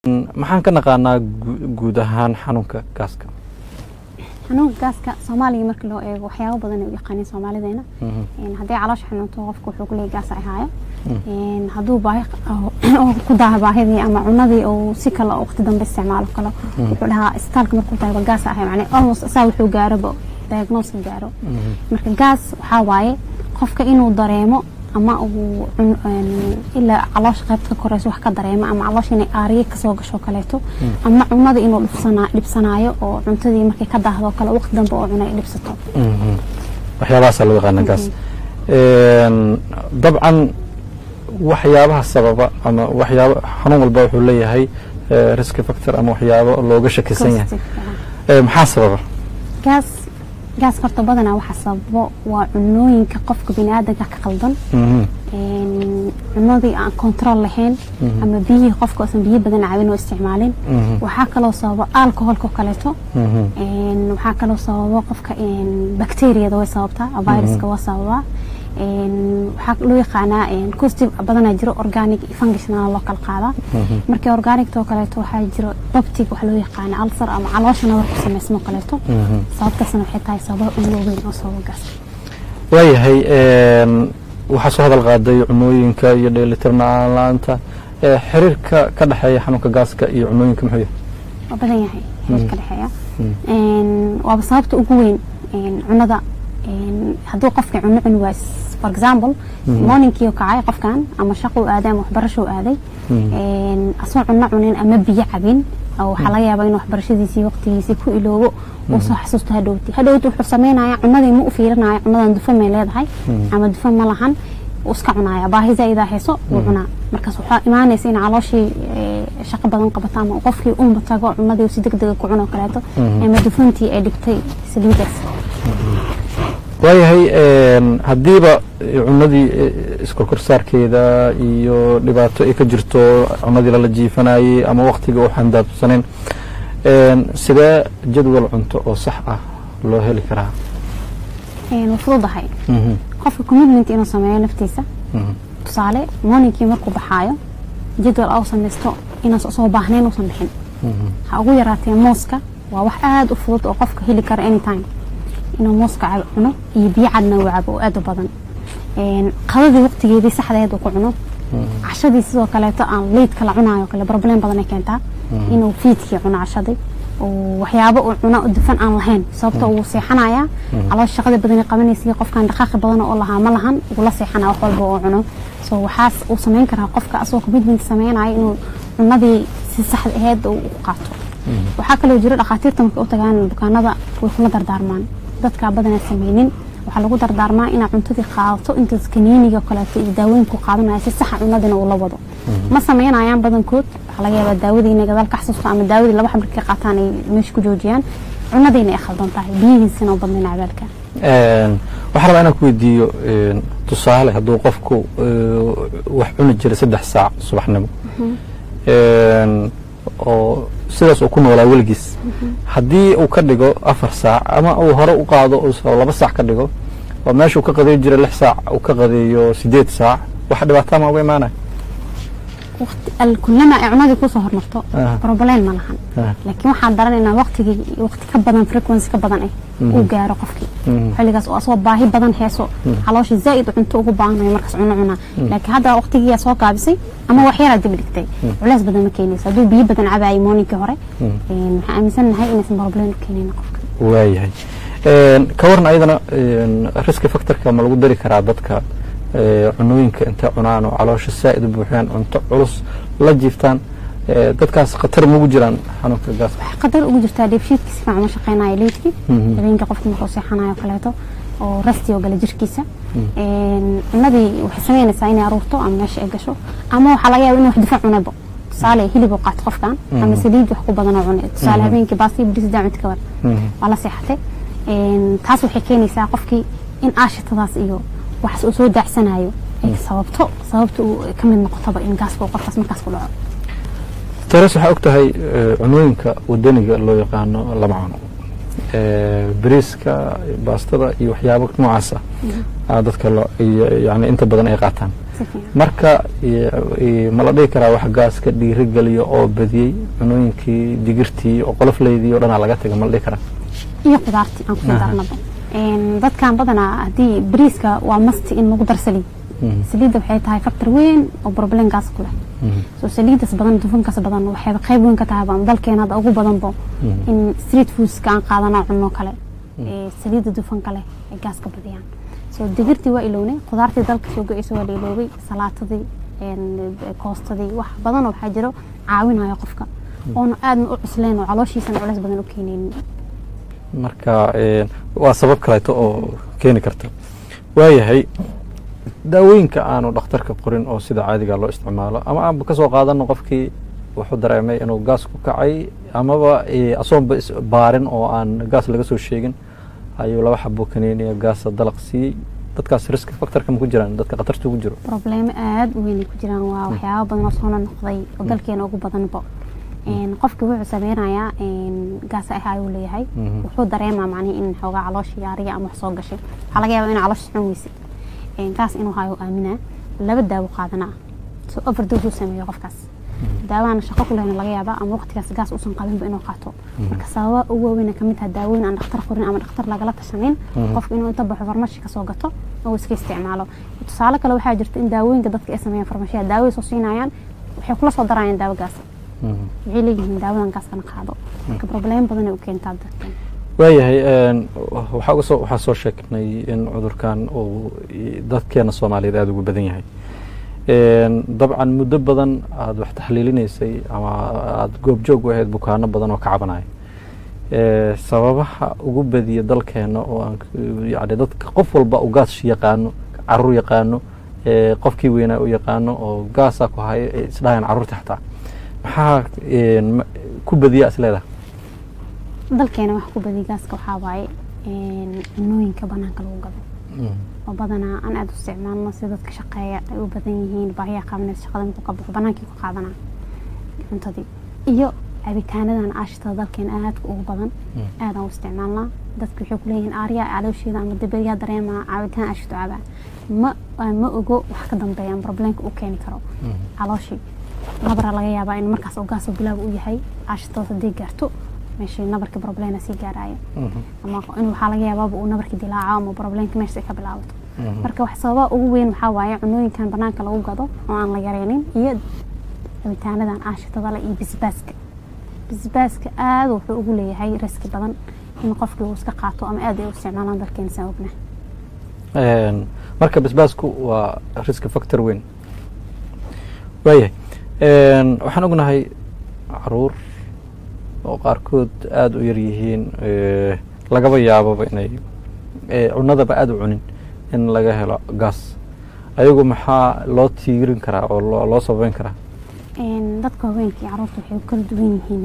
maxaan ka naqaanaa guud ahaan xanuunka gaaska xanuunka gaaska Soomaaliya marka loo eego waxyaabo badan oo yaqaan Soomaalideena haddii caloosha xanuunto qofku wuxuu ku leeyahay gaas ay haayo hadduu baahi ku daaha baahidii ama cunadii oo si kala waqti dambe isticmaalo kala wuxuu dhahaa isbitaalka markuu tago gaas ay macne almost asaa wuxuu gaarabo diagnosis gaaro marka gaas waxa waaye qofka inuu dareemo ama uu ila caloosh qaybta korayso wax ka dareemo ama caloosh inay aariye ka soo gasho kaleeto ama cunada inuu dhibsanaayo oo cuntadii markay ka daahdo kala waqti dambe oo cunay dhibsato waxyaabahaas loo yaqaan gaas dabcan waxyaabaha sababa ama waxyaabo xanuun walba wuxuu leeyahay risk factor ama waxyaabo looga shakisan yahay maxaa sababa gaas horta badanaa waxa sababo waa cunooyinka qofka bini'aadamka ka qaldan cunadii aan control lahayn ama biyihii qofka oo biyo badan caawin oo isticmaalin waxa kale oo sababa alcoholka kaleeto waxa kale oo sababa qofka bacteria way sababtaa viruska waa sababa waxa loo yaqaanaa causative badanaa jiro organic functional loo kala qaada markii organic to kaleeto waxa jiro peptic waxa loo yaqaanaa ulcer ama calooshana wax ku sameysmo kaleeto sababtaasna waxay tahay sabab ugu weyn oo sababa gaas waayahay waxa soo hadal qaaday cunooyinka iyo dheelitirnaanta xiriirka ka dhaxeeya xanuunka gaaska iyo cunooyinka muxuu yahay badan yahay xiriirka dhaxeeya waa sababta ugu weyn cunada hadduu qofka cuno waas for example morning iyo kacay qofkan ama shaqo aaday ama waxbarasho aaday asoo cunin ama biyo cabin oo waxa laga yaabaa in waxbarashadiisii waqtigiisii ku iloobo oo soo xasuusto hadhowti wuxuu sameeynaya cunadii ma u fiirinayo cunadan dufan ma leedahay ama dufan ma lahan oo iska cunaya baahi zaid ah heeso uu cunaa markaas waxa imaanaysa in calooshii shaqo badan qabato ama qofkii uu tago cunadii si degdeg ku cuno kaleeto ama dufantii ay dhigtay saliidaas waayahay haddiiba cunadii iskorkorsaarkeeda iyo dhibaato ay ka jirto cunadii lala jiifanayay ama waqtiga uu xandaabsanin sidee jadwal cunto oo sax ah loo heli karaa fududahay qofka commitment inuu sameeyo naftiisa tusaale morningkii markuu baxaayo jadwal oo sameysto inuu soo baahnayn uu sameexin ha ugu yaraatee mooska waa wax aad u fudud oo qofka heli kara anytime inuu mooska cuno iyo biyo cadna uu cabo aad u badan qadadii waqtigeedii saxdeed uu ku cuno cashadii sidoo kaleeto aan leed kala cunayo kale problem badan ay keentaa inuu fiidkii cuno cashadii oo waxyaabo uu cuno dufan aan lahayn sababtoo uu seexanaya caloosh shaqada badan qabanaysa qofkan dhaqaaq badan oo lahaa ma lahan uu la seexanaa wax walba oo cuno soo waxaas uu sameyn karaa qofka asoo commitment sameeynaya inuu cunadii si sax ahayd uu qaato waxa kale oo jira dhaqaatiirta markay u tagaan bukaanada way kula dardaarmaan dadka badan sameeynin waxa lagu dardaarmaa in cuntadii qaadato inta kaniiniga kaleeto iyo daawooyinku qaadanaya si sax cunadina uu la wado ma sameynayaan badankood waxa laga yaabaa daawadii inay gadaal ka xasuusto ama daawadii laba xabir ka qaataan ay meesha ku joojiyaan cunadiina ay khaldan tahay biyihiisina oo badnina abaalka waxa rabaa inaan ku weydiiyo tusaale hadduu qofku wax cuni jiray 3 saac subaxnimo oo sidaas uu ku noolaa weligiis haddii uu ka dhigo 4 saac ama uu hore u qaado oo 2 saac ka dhigo oo meesha uu ka qadeeyo jiray 6 saac uu ka qadeeyo 8 saac wax dhibaato ma uga imaanay كلما عمادي كوسه هرمرتو بروبلين ما لهن لكن waxaan daranaynaa waqti ka badan frequency ka badan uu gaaro qofki xiligaas oo soo baahi badan heeso caloosh zaid cunto ugu baahnay markaas cuna laakiin hada waqtigiisa soo qaabisay ama wax yar dib dhigtay culays badan ma keenaysa haduu biyo badan cabaay morning hore waxa aaminsanahay in problem keenayna qofka waayahay ka warna ayadana risk factor-ka ma lagu dari karaa dadka cunooyinka inta cunaan oo caloosha saa'id u buuxiyaan cunto culus la jiiftaan dadkaas khatar ma ugu jiraan xanuunka gaas khatar ugu jirtaa dheefshiidkiisa fiican ma shaqeynayo leedkii habeenka qofka markuu seexanayo kaleeto oo rasti oo gala jirkiisa cunadii waxay sameynaysaa inay aruurto ama meesha ay gasho ama waxa laga yaabaa inuu wax difaac cunabo tusaale hilib oo qaat qofkan ama saliid wax ku badan oo cunay tusaale habeenkii baasi bris daamid ka war wala seexatay taas waxay keenaysaa qofkii in aashitadaas iyo wax soo daacsanayo ay sababto ka mid noqotaba in gaaska uu qofkaas markaas ku dhaco taas waxa ogtahay cunooyinka wadaniga loo yaqaano lama cuno bariiska baastada iyo waxyaabo noocaas ah dadka yani inta badan ay qaataan marka ma la dhihi karaa wax gaaska dhiirigeliyo oo badiyey cunooyinkii digirtii oo qolofleydii oo dhanaa laga tagay ma la dhihi karaa iyo qudaartii aan ku darnaba dadkan badanaa haddii bariiska waa masti in lagu dar saliid saliidda waxay tahay factor weyn oo problem gaas ku leh soo saliidas badan dufankaas badan waxay qayb weyn ka tahay baan dalkeena hadda ugu badanba in street foods ka aan qaadana cunno kale saliidda dufanka leh ee gaaska badiyaan soo digirtii waa ilowne qudaartii dalka soo go'ayso waa iloway salaatadii koostadii wax badan oo waxaa jiro caawinayo qofka oona aad u cusleen oo calooshiisana culays badan u keenaynin marka waa sabab kaleeto oo keeni karta waayahay daawooyinka aanu dhakhtarka qorin oo sida caadiga loo isticmaalo ama aan ka soo qaadano qofkii wuxuu dareemay inuu gaas ku kacay amaba asoonba baarin oo aan gaas laga soo sheegin ayuu laba xabo kaniiniya gaasa dalaq siiyey dadkaas risk factorka ma ku jiraan dadka khatarta ugu jiro problema aad u weyn ku jiraan waa waxyaabo badan oo soo noqday oo dalkeena ugu badanba qofka wuxuu sameynayaa gaas ayuu leeyahay wuxuu dareemaa macnaheedu in xoogaa caloosh yaariya ama wax soo gashay waxa laga yaabaa in caloosh xun weysay gaas inuu hayo aamina laba daawo qaadanaa soo overdose uu sameeyo qofkaas daawada shaqo ku leena laga yaabaa ama waqtigaas gaas uusan qabin inuu qaato marka sababa ugu weyn ka mid ah daawooyin aan dhakhtar qorin ama dhakhtar lagala tashanin qofka inuu inta baxo farmashi ka soo gato oo iska isticmaalo tusaale kale waxaa jirta in daawooyinka dadka ay sameeyaan farmashiya daawada soo siinayaan waxay kula soo darayaan daawo gaas waxay leeyihiin daawadan gaaskana qaado marka problem badan ay u keentaa dadka waayahay waxaa soo sheegnay in cudurkan uu dadkeena Soomaaliyeed aad ugu badan yahay dabcan muddo badan aad wax taxliilinaysay ama aad goob joog u ahayd bukaano badan oo ka cabanaya sababaha ugu badiya dalkeena oo aan yani dadka qof walba uu gaas yaqaano carruur yaqaano qofkii weynaa u yaqaano oo gaasa ku haya isdhaayaan carruurta xataa maxaa ku badiya isleedahay dalkeena wax ku badiya gaaska waxaa waaye cunooyinka banaanka lagu gado oo badanaa aan aad u isticmaalno sida dadka shaqeeya ay u badan yihiin baahiya qaabneed shaqada markuu ka baxo banaankii ku qaadanaa cuntadii iyo cabitaanadan aashita dalkeena aadka ugu badan aadaan u isticmaalnaa dadka waxay ku leeyihiin aarya caloosheeda ama dibadyaa dareemaa caabitaan aashito cabaa ma ogo wax ka dambeeyaan problemka uu keeni karo calooshii nabara laga yaabaa in markaas oo gaas bilaab u yahay aashitada haddii gaarto meeshii nabarka problema sii gaaraya ama in waxaa laga yaabaa uu nabarka dilaaco ama problemka meesha ka bilaabato marka wax sababa ugu weyn waxaa waaye cunooyinkan banaanka lagu gado oo aan la yareenin iyo cabitaanadan aashitada la iyo bisbaaska aad wuxuu ugu leeyahay riski badan in qofkii uu iska qaato ama aad ay u isticmaalaan dalkeena saan ognahay marka bisbaasku waa risk factor weyn waayahay waxaan ognahay caruur oo qaarkood aad u yar yihiin lagaba yaababa inay cunadaba aad u cunin in laga helo gaas ayagu maxaa loo tiirin karaa oo loo sabayn karaa dadka haweenka iyo caruurta waxay kala duwan yihiin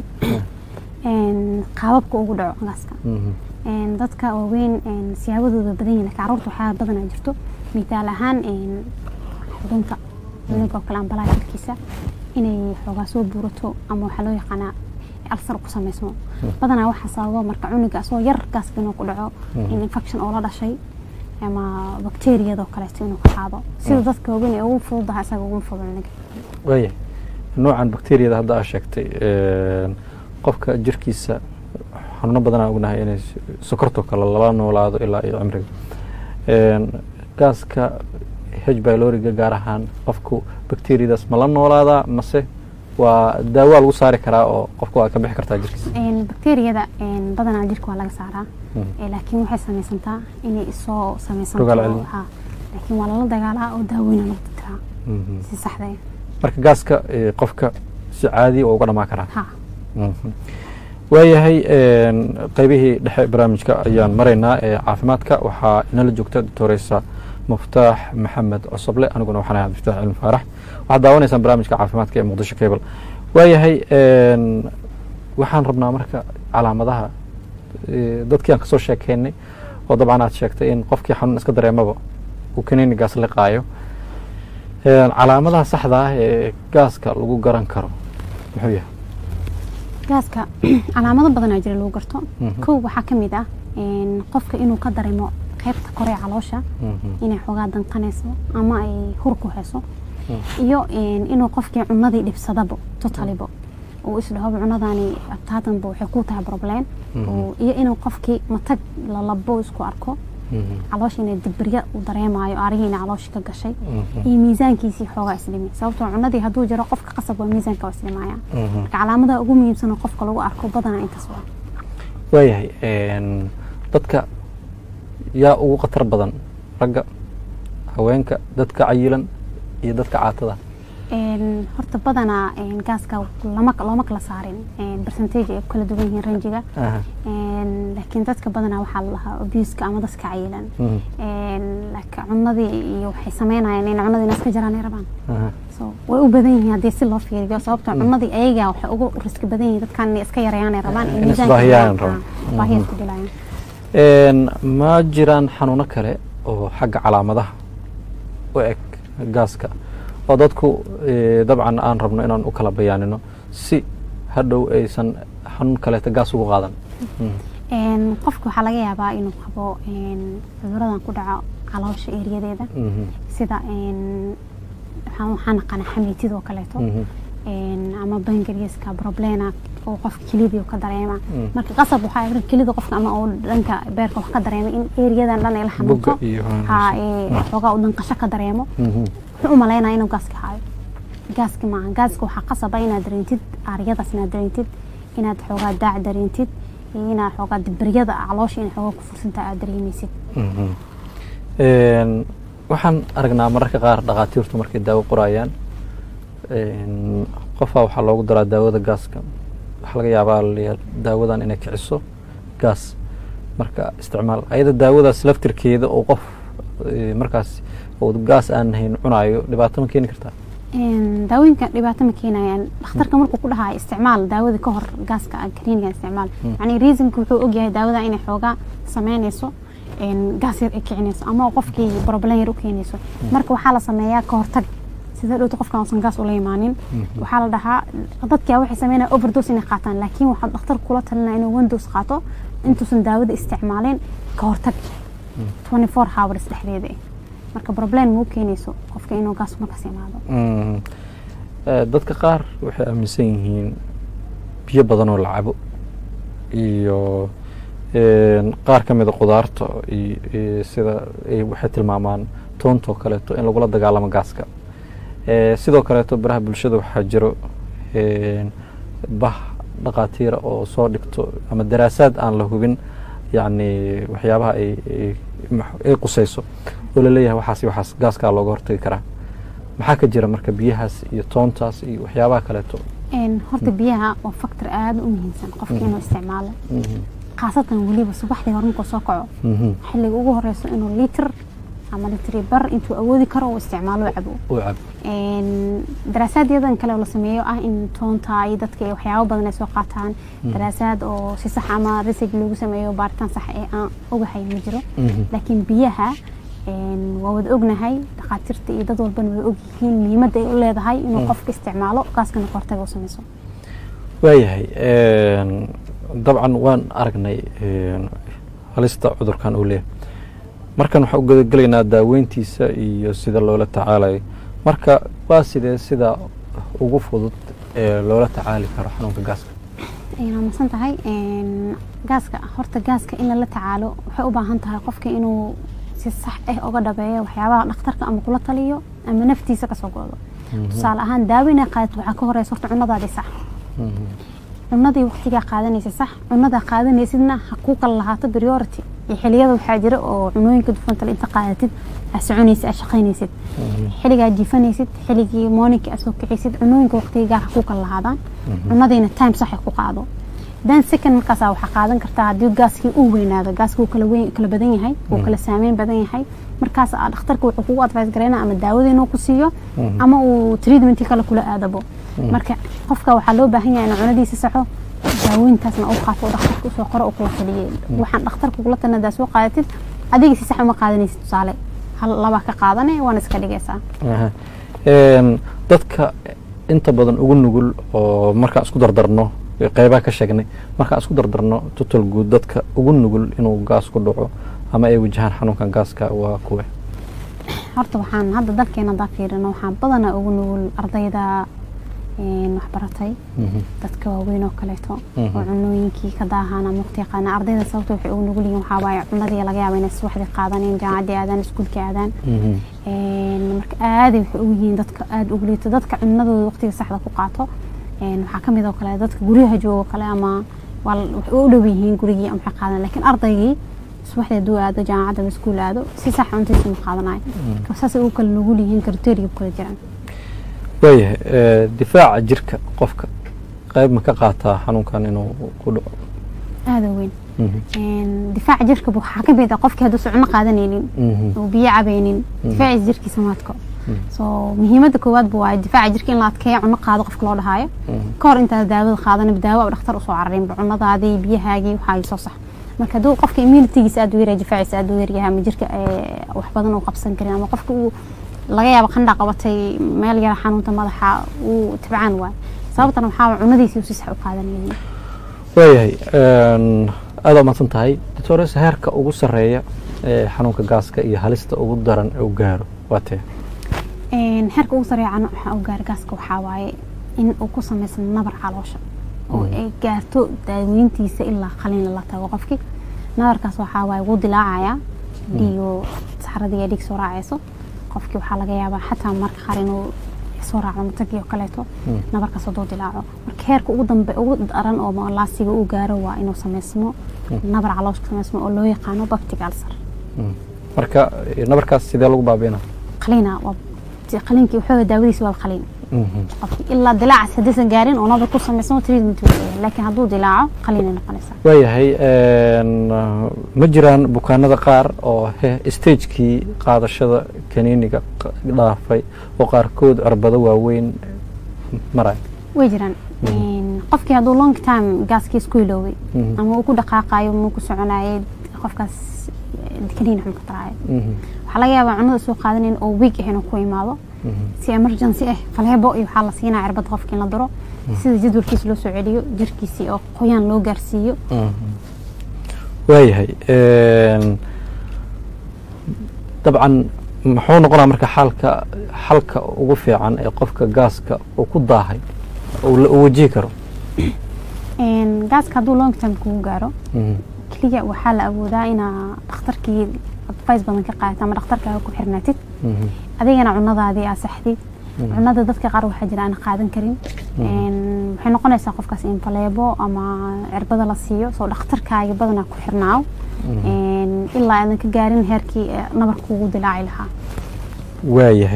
qaababka ugu dhaco gaaska dadka waaweyn siyaabadooda badan yihiin caruurta waxaa badanaa jirto midaal ahaan xudunta cunuga kale ambalaha jirkiisa inay xoogaa soo buurato ama waxaa loo yaqaanaa alsar ku samaysmo badanaa waxaa sababa marka cunuga asoo yar gaaska inuu ku dhaco in infection oo la dhashay ama bakteeriyada kaleeto inuu ka qaado sida dadka waaweyn ee ugu fududaha isaga ugu fudud cunuga waayahay noocan bakteeriyada hadda aad sheegtay qofka jirkiisa xanuuno badanaa ognahay inay sokorto kale lala noolaado ilaa iyo cimriga gaaska H pyloriga gaar ahaan qofku bakteeriyadaas ma la noolaadaa mase waa daawo lagu saari karaa oo qofku waa ka bixi kartaa jirkiisa bakteeriyada badanaa jirka waa laga saaraa laakiin waxay samaysantaa inay soo samaysanto laakiin waa lala dagaalaa oo daawooyin lagu tiraa si saxda ah marka gaaska qofka si caadi oo uga dhamaa karaa waayahay qaybihii dhexe barnaamijka ayaan maraynaa caafimaadka waxaa inala joogta doctoresa مفتاح محمد عصبلي أنا قلنا وحنا مفتاح علم فارح واحد داوني سان برامج كعافيمات كي مقدشة كيبل وهي هي وحان ربنا مركا على مدها ضد كيان كسر شيء كيني وطبعا هاد شيكتي إن قف كي حنون اسكدر يمبا وكنيني قاس لقايو على مدها صحدا قاسكا لغو قران كرو محوية قاسكا على مدى بدنا يجري لغو قرطو كو وحا كميدا قفك إنو قدر يمو qaybta kore caloosha inay xogaa danqanayso ama ay hur ku hayso iyo inuu qofkii cunadii dhibsadaba totaliba oo isdhaho cunadani abtaadan buu waxay ku tahay problem iyo inuu qofkii matag la labo isku arko caloosha inay dibriya u dareemayo arihiina caloosha ka gashay iyo miisaankiisii xoogaa isdhimi sababtoo cunadii hadduu jiro qofka qasab waa miisaanka waa isdhimaya marka calaamadaha ugu muhiimsan oo qofka lagu arko badanaa intaas waa waayahay dadka yaa ugu khatar badan ragga haweenka dadka cayilan iyo dadka caatada horta badanaa gaaska looma kala saarin percentage ay kala duwan yihiin ranjiga laakiin dadka badanaa waxaa la lahaa obeseka ama dadka cayilan laakiin cunadii iyo waxay sameynayaan in cunadii iska jaraan ay rabaan so way u badan yihiin haddii si loo fiiriyo sababtoo cunadii ayaga waxay ugu riski badan yihiin dadkan inay iska yarayaan ay rabaan in miisaanka baahiyaad ku dilayaan ma jiraan xanuuno kale oo xagga calaamadaha u eg gaaska oo dadku dabcan aan rabno inaan u kala bayaanino si hadhow aysan xanuun kaleeta gaas ugu qaadan qofka waxaa laga yaabaa inuu qabo cuduradan ku dhaco caloosha eeriyadeeda sida waxaa naqana xamiitidoo kaleeto ama bangarieska problema oo qofka kelidii ka dareema marka qasab waxaa irin kelida qofka ama oo dhanka beerka wax ka dareema in eeriyadan dhan ay la xanuunto xoogaa u danqasho ka dareemo wuxuu u malaynaya inuu gaaska hayo gaaska maaha gaaska waxaa qasaba inaad dareentid aariyadaas inaad dareentid inaad xoogaa daac dareentid iyo inaad xoogaa dibriyada caloosha inay xoogaa ku fursantaa aad dareemaysid waxaan aragnaa mararka qaar dhakhaatiirtu markay daawo qorayaan qofaa waxaa loogu daraa daawada gaaska waxaa laga yaabaa daawadan inay kiciso gaas marka isticmaal ayada daawadaas laftirkeeda oo qof markaas oo gaas aan hayn cunaayo dhibaato ma keeni kartaa daawooyinka dhibaato ma keenayaan dhakhtarka markuu ku dhahayo isticmaal daawada ka hor gaaska kaniiniga isticmaal yani reasonka wuxuu ogyahay daawada inay xoogaa sameynayso gaas yar ay kicinayso ama qofkii problem yar u keenayso marka waxaa la sameeyaa ka hortag sida dhowto qofkan uusan gaas ula imaanin waxaa la dhahaa dadka waxay sameynayaan overdose inay qaataan laakiin waxaa dhakhtarku kula talinaya inuu one dose qaato intuusan daawada isticmaalin ka hortag 24 hours dhexdeeda marka problem muu keenayso qofka inuu gaas markaas imaado dadka qaar waxay aaminsan yihiin biyo badan oo la cabo iyo qaar ka mid a qudaarta sida waxay tilmaamaan toontoo kaleeto in lagula dagaalamo gaaska sidoo kaleeto baraha bulshada waxaa jiro bah dhakhaatiira oo soo dhigto ama daraasaad aan la hubin yani waxyaabaha ay qusayso oo laleeyahay waxaas gaaskaa looga hortagi karaa maxaa ka jira marka biyahaas iyo toontaas iyo waxyaabaha kaleeto horta biyaha waa factor aada u muhiimsan qofka inuu isticmaalo khaasatan weliba subaxdii hore markuu soo kaco xilliga ugu horeyso inuu litir ama litri bar intuu awoodi karo uu isticmaalo cabo daraasaadyadan kale oo la sameeyo ah in toonta iyo dadka waxyaabo badan ay soo qaataan daraasaad oo si sax ama research lagu sameeyo baaritaan sax ee aan ogahay ma jiro laakiin biyaha waa wada ognahay dhakhaatiirta iyo dad walbana way ogyihiin muhiimadda ay u leedahay inuu qofka isticmaalo gaaskana ka hortaga u sameyso waayahay dabcan waan aragnay halista cudurkan uu leeyahay markan waxaan u gudagelaynaa daaweyntiisa iyo sida loola tacaalayo marka waa sidee sida ugu fudud ee loola tacaali karo xanuunka gaaska masan tahay gaaska horta gaaska in la tacaalo waxay u baahan tahay qofka inuu si sax ah uga dhabeeyo waxyaabaha dhakhtarka ama kula taliyo ama naftiisa ka soo go'do tusaale ahaan daaweyna qaad waxaa ka horeysa horta cunadaadi sax cunadii waqtiga qaadanaysa sax cunada qaadanaysidna ha ku kala lahaato priority xiliyada waxaa jira oo cunooyinka dufanta inta qaadatid soconaysid shaqaynaysid xiliga jiifanaysid xiligi morning soo kicaysid cunooyinka waqtiga gaar ku kala lahaadaan cunadiina time sax ku qaado dan second markaas waxa qaadan kartaa hadii gaaskii uu weynaado gaaskii kala badan yahay uu kala saameyn badan yahay markaas dhakhtarku wuxuu kugu advice gareynaa ama daawada inuu ku siiyo ama uu treatment kale kula aadabo marka qofka waxaa loo baahan yahay in cunadiisa saxo daawooyintaasna uu qaato dhakhtarku soo qoro oo kula taliyo waxaan dhakhtarku kula talinayaa soo qaadatid adiga si sax uma qaadanaysid tusaale hal laba ka qaadanay waan iska dhigaysaa dadka inta badan ugu nugul oo marka isku dardarno qaybaha ka sheegnay marka isku dardarno total guud dadka ugu nugul inuu gaas ku dhaco ama ay wajahaan xanuunkan gaaska waa kuwe horta waxaan hadda dalkeena dafiirino waxaan badanaa ugu nugul ardayda wax baratay dadka waaweyn oo kaleeto oo cunooyinkii ka daahaan ama waqti qaana ardayda sababtoo waxay ugu nugul yihiin waxa waaye cunadii laga yaabo inay subaxdii qaadanayaan jaamacadii aadaan iskuulka aadaan marka aad waxay ugu yihiin dadka aad ugu liito dadka cunadooda waqtiga saxda ku qaato waxaa ka mid oo kale dadka guryaha jooga kale ama waxay u dhow yihiin gurigii ama waxa qaadan laakiin ardaygii subaxdii duu aado jaamacadda iskuul aado si sax cuntiisa ma qaadanayo kasaas ugu kala nugul yihiin kriteeriyo kala jiraan waayahay difaaca jirka qofka qayb ma ka qaataa xanuunkan inuu ku dhaco aad weyn difaaca jirka waxaa ka mid ah qofkii hadduu cunno qaadanaynin oo biyo cabaynin difaaca jirkiisa maadko soo muhiimadda koowaad waa difaaca jirka in la adkeeyo cunno qaado qofka loo dhahayo ka hor inta daawada qaadan daawo dhakhtar u soo cararin cunadaadii biyahaagii waxa ay soo sax marka duu qofka immunity-giisa aad u yahay difaaciisa aad u yaryahay ama jirka wax badan uu qabsan karin ama qofka uu laga yaabo qandha qabatay meel yar xanuunta madaxa uu tabcaan waay sababtana waxaa cunadiisa uu si sax u qaadanayay waayahay aad u mahadsan tahay doctores heerka ugu sareeya ee xanuunka gaaska iyo halista ugu daran uu gaaro waa tee heerka ugu sareeya waxa uu gaaro gaaska waxaa waaye in uu ku samaysan nabar caloosha oo ay gaarto daaweyntiisa ilaa qalin la tago qofkii nabarkaas waxaa waaye wuu dilaacaya dhiigo saxaradii dhiig soo raacayso qofkii waxaa laga yaabaa xataa marka qaar inuu soo raaco matagi oo kaleeto nabarkaas oo dilaaco marka heerka ugu dambe ugu daran oo laasiga uu gaaro waa inuu sameysmo nabar caloosha sameysmo oo loo yaqaano peptic ulcer marka nabarkaas sidee lagu baabiina qalina waa qalinkii wuxuu daawadiisa waa qalin qofkii ilaa dilaac hadaysan gaarin oo nabar ku sameysmo treatment laakiin hadduu dilaaco qalin ay noqonaysaa waayahay ma jiraan bukaanada qaar oo stagekii qaadashada kaniiniga dhaafay oo qaarkood cirbado waaweyn maray way jiraan qofkii hadduu long time gaaskii isku iloway ama uu ku dhaqaaqayo ma ku soconayay qofkaas kaniin xun ka taraayo waxaa laga yaabaa cunada soo qaadanin oo week ah inuu ku imaado si emergency ah falhebo iyo waxaa la siinaa cirbad qofkii la diro sida jadwalkiisa loo soo celiyo jirkiisii oo qoyaan loo gaarsiiyo waayahay dabcan muxuu noqonaa marka xalka ugu fiican ee qofka gaaska uu ku daahay uu wajihi karo gaaska hadduu long time kugu gaaro keliya waxaa la awoodaa inaa dhakhtarkii advice badan ka qaadato ama dhakhtarkaaga ku xirnaatid adigana cunadaadii aa saxdid cunada dadka qaar waxaa jira aan qaadan karin waxay noqonaysaa qofkaas in faleebo ama cirbada la siiyo soo dhakhtarkaaga badanaa ku xirnaaw ilaa aadan ka gaarin heerkii nabarka ugu dilaaci lahaa waayahay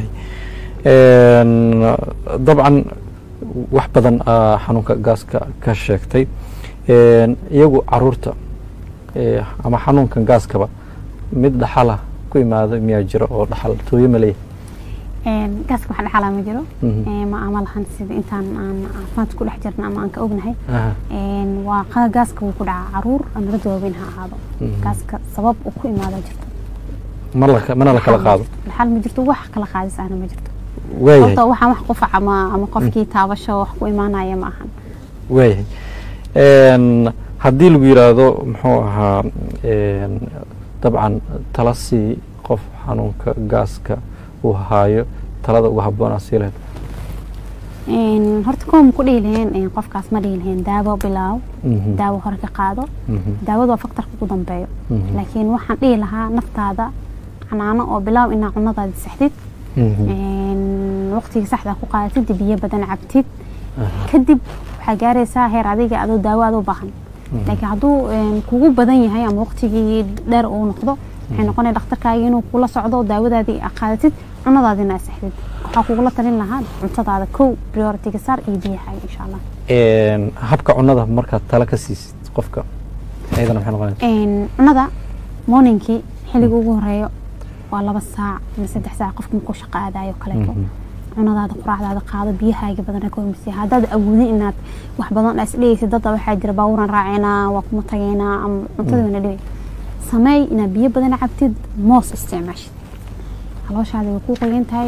dabcan wax badan xanuunka gaaska ka sheegtay iyagu caruurta ama xanuunkan gaaskaba mid dhaxala ku imaada miyaa jira oo dhaxal tooyo ma leeyahay gaaska wax dhaxala ma jiro ma amalahan sida intaan aan caafimaad ku dhex jirna ama aan ka ognahay waa gaaska uu ku dhaca caruur ama dad waaweyn ha ahaado gaaska sabab uu ku imaada jirto mana la kala qaado dhaxal ma jirto wax kala qaadis ahna ma jirto waayahay waxaan wax qufac ama qofkii taabasho wax ku imaanaya ma ahan waayahay haddii lagu yiraahdo muxuu ahaa dabcan tala sii qof xanuunka gaaska uu haayo talada ugu habboonaa sii lahayd horta koom ku dhihi laheen qofkaas ma dhihi laheen daawo bilaaw daawo hore ka qaado daawadu waa faktarka ugu dambeeyo laakiin waxaan dhihi lahaa naftaada canaano oo bilaaw inaa cunadaada saxdid waqtiga saxda ku qaadatid biyo badan cabtid kadib waxaa gaaraysaa heer adiga adoo daawo aad u baahan laakiin hadduu kugu badan yahay ama waqtigii dheer uu noqdo waxay noqonaya dhakhtarkaaga inuu kula socdo daawadaadii qaadatid cunadaadina aad saxdid waxaa kugula talin lahaa cuntadaada kow priority-ga saar iyo biyahaaga insha allah habka cunada markaad tala ka siisid qofka ayadana maxay noqonaysaa cunada morningkii xilliga ugu horeeyo waa 2 saac ama 3 saac qofka markuu shaqo aadayo kaleeto cunadaada quraacdaada qaado biyahaaga badan ka hormarsi haddaad awoodin inaad wax badan isdhigaysid dad waxaa jira baaburan raaceynaa waa kuma tageynaa ama cuntadana dhigay sameey inaad biyo badan cabtid moos isticmaashid calooshaada way ku qoyan tahay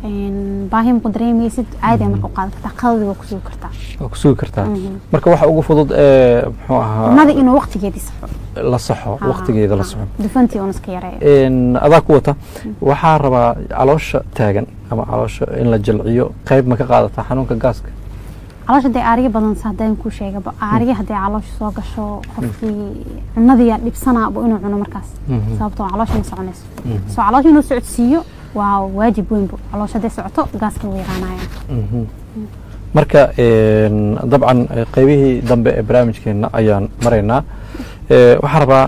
baahi ma ku dareemaysid caadi marka u qaadan kartaa qadadi waa ku sugi kartaa kusugi kartaa marka waxa ugu fudud muxuu ahaa cunnada inuu waqtigeedii saxo la saxo waqtigeeda la saxo dufantii oo iska yareeyo adaa ku wata waxaa rabaa caloosha taagan ama caloosha in la jilciyo qayb ma ka qaadataa xanuunka gaaska caloosha hadday aariga badan saadaan ku sheegaba aariga hadday caloosha soo gasho qofkii cunnadii dhibsanaaba inuu cuno markaas sababtoo caloosha ma soconayso soo caloosha inuu socodsiiyo waa waajib weyn bu caloosha hadday socoto gaaska wuu yaraanayaan marka dabcan qaybihii dambe ee barnaamijkeena ayaan maraynaa waxaan rabaa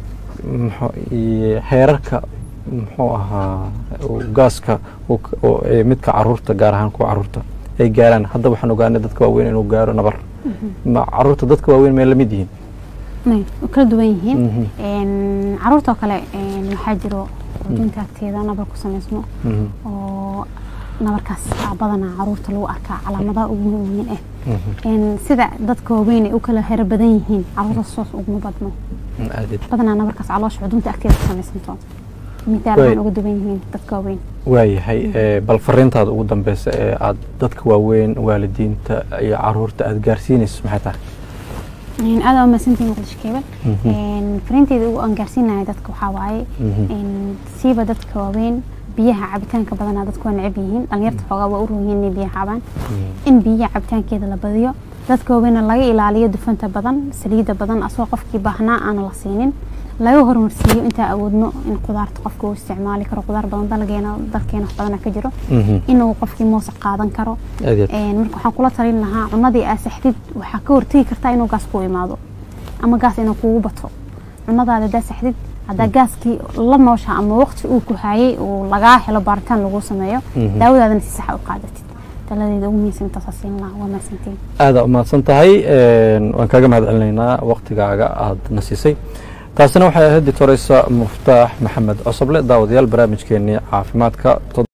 heerarka muxuu ahaa gaaska midka caruurta gaar ahaan kuwa caruurta ay gaaraan hadda waxaan ogaanay dadka waaweyn inuu gaaro nabar ma caruurta dadka waaweyn may la mid yihiin kala duwan yihiin caruurta kale waxaa jiro dinta agteeda nabar ku samaysmo oo nabarkaas badanaa caruurta lagu arkaa calaamadaha ugu muhiim sida dadka waaweyn ay u kala heer badan yihiin caruurta soos uguma badno badanaa nabarkaas caloosha cudunta agteeda ku samaysanto midaan ugu duwan yihiin dadka waaweyn waayahay bal fariintaada ugu dambeysa ee aad dadka waaweyn waalidiinta iyo caruurta aad gaarsiinayso maxay tahay aad u maasantiin muqdisho keebal fariinteeda ugu aan gaarsiinayo dadka waxaa waaye siiba dadka waaweyn biyaha cabitaanka badanaa dadku waa necab yihiin dhalinyarta xoogaa waa u roon yihiin inay biyaha cabaan in biyaha cabitaankeeda la badiyo dadka waaweyna laga ilaaliyo dufanta badan saliidda badan asoo qofkii baahnaa aan la siinin laga horumarsiiyo intaa awoodno in qudaarta qofka uu isticmaali karo qudaar badan dalkeena wax badan ka jiro inuu qofkii moosa qaadan karo marka waxaan kula talin lahaa cunadii aad saxdid waxaa ka hortagi kartaa inuu gaas ku imaado ama gaas inuu kugu bato cunadaada daa saxdid hadda gaaskii la noosha ama waqti uu ku hayay uu laga helo baaritaan lagu sameeyo daawadaadana si sax u qaadatid taladeeda ugu miisan taasiin la waa maasantiin aad u mahadsan tahay waan kaaga mahadcelinaynaa waqtigaaga aad nasisay taasina waxay ahayd Dr. Muftaax Maxamed Cosoble daawadayaal barnaamijkeennii caafimaadka